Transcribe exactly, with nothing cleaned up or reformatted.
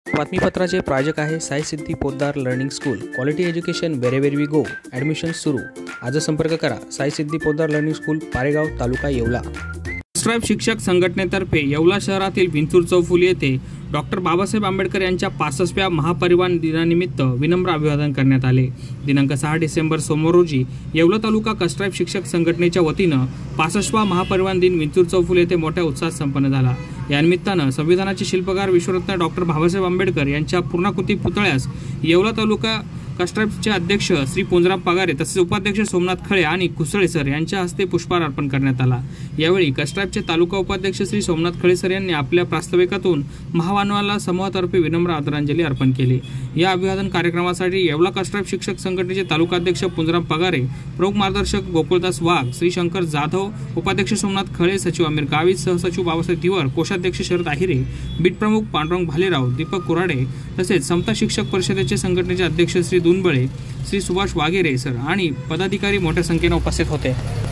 बातमीपत्राचे प्रायोजक आहे Sai Siddhi Poddar learning school. Quality education wherever we go. Admission सुरू. आज संपर्क करा. साई सिद्धी पोद्दार लर्निंग स्कूल, पारेगाव, तालुका येवला. कस्ट्राईब शिक्षक संघटनेतर्फे येवला शहरातील विंचूर चौफुली येथे डॉक्टर बाबासाहेब आंबेडकर यांच्या पासष्टव्या महापरिनिर्वाण दिनानिमित्त विनम्र अभिवादन करण्यात आले. दिनांक सहा डिसेंबर सोमवार रोजी येवला तालुका कस्ट्राईब शिक्षक संघटनेच्या वतीनं पासष्टवा महापरिनिर्वाण दिन विंचूर चौफुली येथे मोठ्या उत्साहात संपन्न झाला. या निमित्तानं संविधानाचे शिल्पकार विश्वरत्न डॉक्टर बाबासाहेब आंबेडकर यांच्या पूर्णाकृती पुतळ्यास येवला तालुका कस्ट्राईबचे अध्यक्ष श्री पोंजराम पगारे तसेच उपाध्यक्ष सोमनाथ खळे आणि कुसळे सर यांच्या हस्ते पुष्पहार अर्पण करण्यात आला. यावेळी कस्ट्राईबचे तालुका उपाध्यक्ष श्री सोमनाथ खळे सर यांनी आपल्या प्रास्ताविकातून महामानवाला समूहातर्फे विनम्र आदरांजली अर्पण केली. या अभिवादन कार्यक्रमासाठी येवला कस्ट्राईब शिक्षक संघटनेचे तालुकाध्यक्ष पोंजराम पगारे, प्रमुख मार्गदर्शक गोकुळदास वाघ, श्री शंकर जाधव, उपाध्यक्ष सोमनाथ खळे, सचिव आमिर गावित, सहसचिव बाबासाहेब तिवर, कोषाध्यक्ष शरद आहिरे, बीट प्रमुख पांडुरंग भालेराव, दीपक कुराडे तसेच समता शिक्षक परिषदेचे संघटनेचे अध्यक्ष श्री दुनबळे, श्री सुभाष वाघेरे सर आणि पदाधिकारी मोठ्या संख्येने उपस्थित होते.